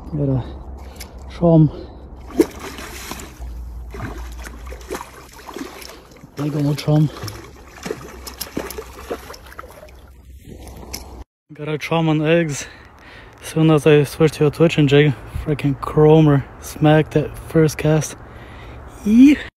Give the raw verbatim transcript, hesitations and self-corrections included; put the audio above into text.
Got a Chum. Big old Chum. Got a Chum on eggs. As soon as I switched to a twitching jig, freaking chromer smacked that first cast. Yee.